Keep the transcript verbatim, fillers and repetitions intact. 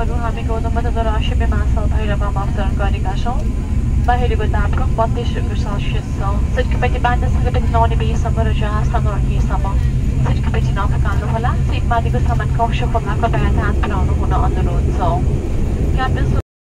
खबरहरू हामी गौतम अन्तर्राष्ट्रिय विमानस्थल भैरवामा अवतरण गरेका छौँ। बाहिरको तापक्रम बत्तीस डिग्री सेल्सियस छ। सिटकीपट्टि बाँध्नसँग पनि नौने बेसम्म र जहाजसँग केहीसम्म सिटकीपट्टि नफकाल्नुहोला। सिट माथिको सामान कक्ष खोल्न कृपया ध्यान पुर्याउनु हुन अनुरोध छ। क्याप्टन